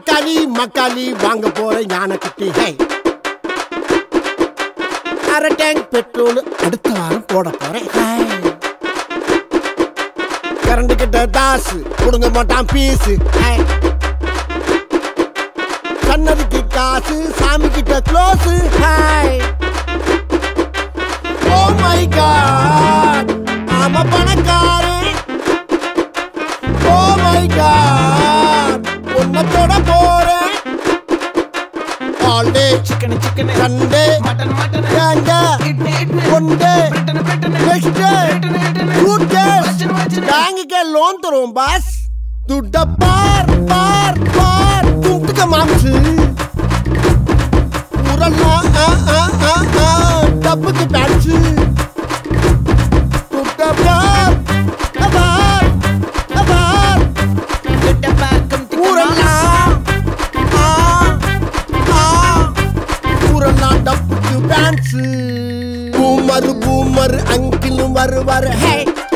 மக்காளி வாங்க போற ஞான குட்டி. அரை டேங்க் பெட்ரோல் அடுத்த வாரம் போட போறேன். கரண்ட் கிட்ட தாசு கொடுங்க மாட்டான் பீஸு. கண்ணதுக்கு காசு சாமி கிட்ட க்ளோஸு. ஓ மை காட் ஆமா பணக்காரன். ஓ மை காட் உன்னத்தோட போறேன். All day chicken Sunday mutton கேங்க one day next day good day கேங்க के लोन தரும் பாஸ். துட்ட பார் பார் பார் துட்டுக்க மாம்சு உரல்லா டப்புக்கு பேட்சு. துட்ட பார் பார் பார் துட்ட பார் உரல்லா உரல்லா டப்புக்கு பேட்சு. பூமர் அங்கிலும் வருவார். ஹே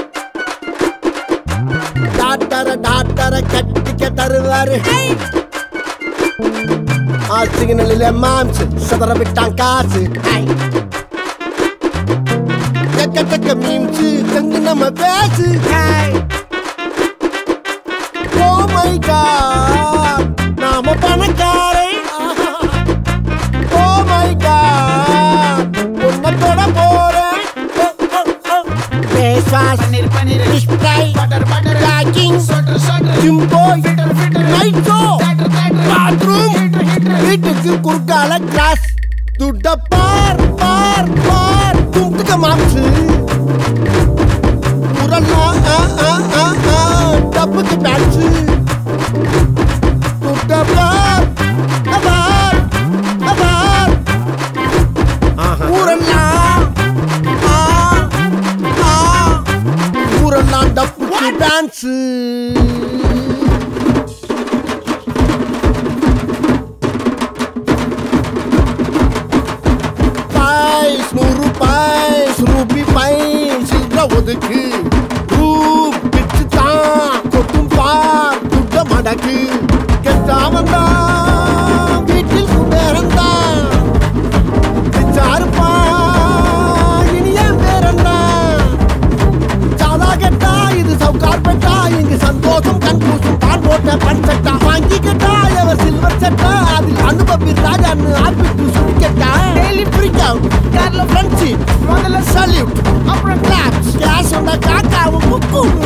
டாக்டர கட்டிக்க தருவாரு. சிக்னலில மாம்சு சதற விட்டான் காசு. எக்கச்சக்க மீம்சு தங்கு நம்ம பேசு. ஓ மை காட் நாம பணக்காரன். ஓ மை காட் உன்னத்தோட போறேன். Paneer fish fry butter packing जिम्बो नाइट शो बाथरूम வீட்டுக்கு குறுக்கால கிளாஸ். துட்ட பார் பார் பார் தும்துக்க மாம்சு உரல்லா டப்புக்கு பேட்சு. துட்ட பார் பார் பார் உரல்லா டப்புக்கு டான்ஸ். பாய்ஸ் 100 பாய்ஸ் ரூபி பாய்ஸ் சில்ற ஒதுக்கு. ரூப் பிச்சு தான் கொட்டும் பார் துட்ட மடக்கு. கெட்டாமந்தா வீட்டில் குபேரந்தான் பிச்சாருப்பா இனிய பேரந்தான். இது சவுக்கார் பெட்டா இங்கு சந்தோஷம் கண்பூசும் தான் போட்ட பன்சட்டா. வாங்கி கேட்டா எவர் சில்வர் சட்டா அதில் அனுபவி ராஜான்னு ஆர்பிட்டு சொல்லி கேட்டா. டெய்லி ஃப்ரீக் அவுட் கார்ல ஃப்ரெண்ட்ஷிப் முதல்ல சல்யூட் அப்புறம் கிளாப்ஸ். கேஷ் வந்தா காக்காவும் முக்கும்